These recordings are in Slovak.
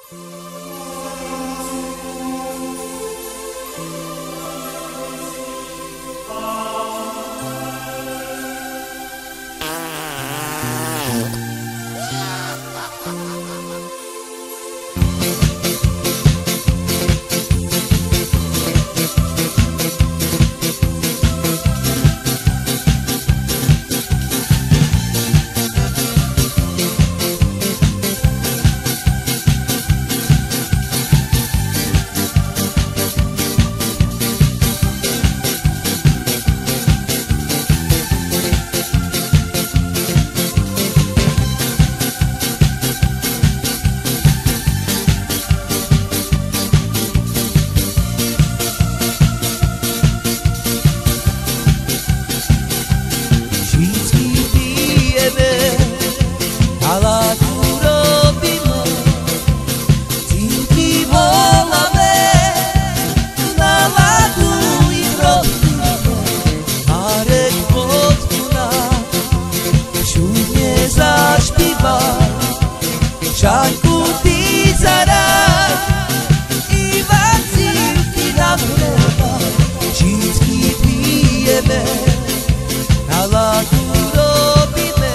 Čanku ti zaraj i bacim ti na vreba, čitki pijeme, na ladu robi me,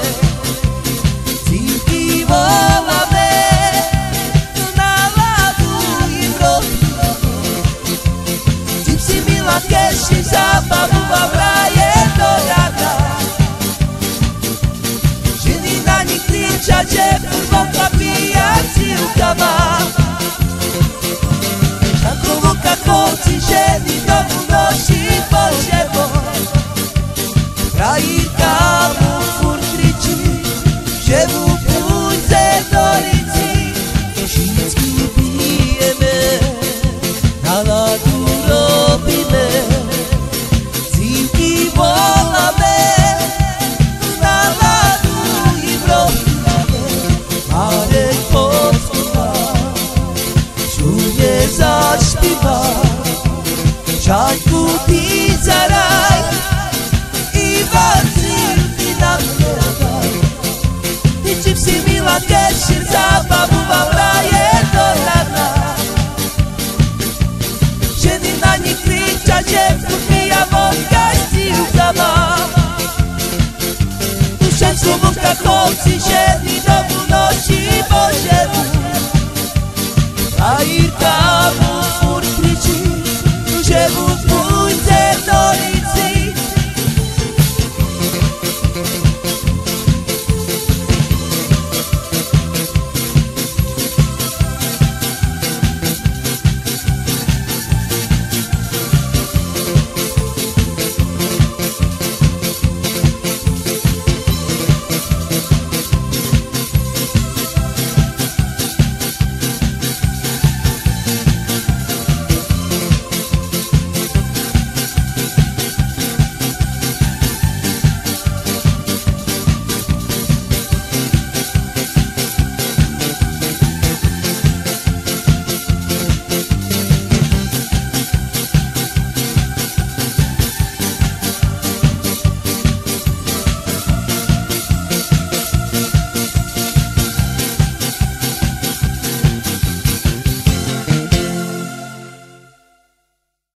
ti vola me, na ladu i robi me. Ti si mila keši zabavu, a vraje do rada, ženi na njih priča džepu, takovo kako si ženi domu noši pod žebom, pravi kavu furtrići, ževu pujce dorici, žinski pije me, na ladu robi me, zimki vola me, na ladu i robi me, Marek zaśpiewa, Czanku ti zaraj.